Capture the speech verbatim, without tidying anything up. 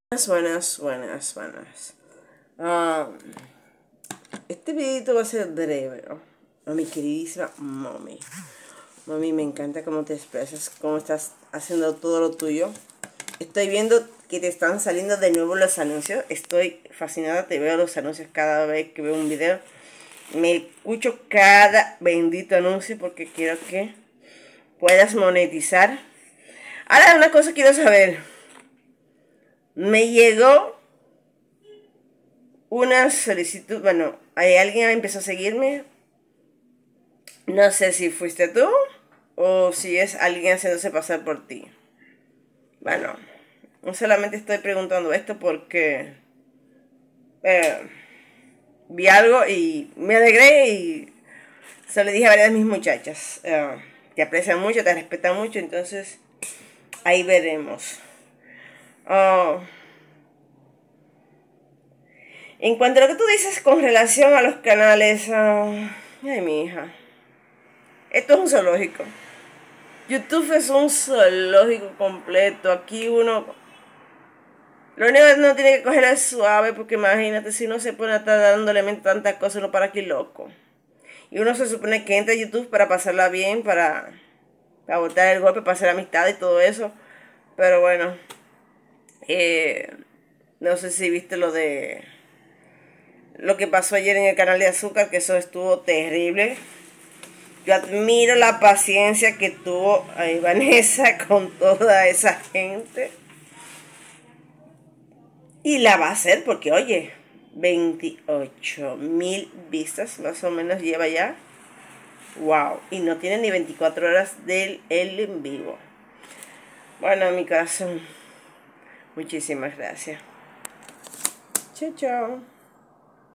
Buenas, buenas, buenas, buenas. Ah, este videito va a ser breve, ¿no? A mi queridísima mami. Mami, me encanta cómo te expresas, cómo estás haciendo todo lo tuyo. Estoy viendo que te están saliendo de nuevo los anuncios. Estoy fascinada, te veo los anuncios cada vez que veo un video. Me escucho cada bendito anuncio porque quiero que puedas monetizar. Ahora, una cosa quiero saber. Me llegó una solicitud, bueno, hay alguien empezó a seguirme. No sé si fuiste tú o si es alguien haciéndose pasar por ti. Bueno, no solamente estoy preguntando esto porque eh, vi algo y me alegré y se lo dije a varias de mis muchachas. Eh, te aprecian mucho, te respetan mucho, entonces ahí veremos. Oh, en cuanto a lo que tú dices con relación a los canales, uh, ay, mi hija, esto es un zoológico. YouTube es un zoológico completo. Aquí uno, lo único que no tiene que coger es suave, porque imagínate si uno se pone a estar dándole mente tantas cosas, uno para aquí loco. Y uno se supone que entra a YouTube para pasarla bien, para, para botar el golpe, para hacer amistad y todo eso. Pero bueno, eh, no sé si viste lo de lo que pasó ayer en el canal de Azúcar, que eso estuvo terrible. Yo admiro la paciencia que tuvo ahí Vanessa con toda esa gente. Y la va a hacer porque, oye, veintiocho mil vistas más o menos lleva ya. Wow. Y no tiene ni veinticuatro horas del el en vivo. Bueno, mi corazón, muchísimas gracias. Chao, chao.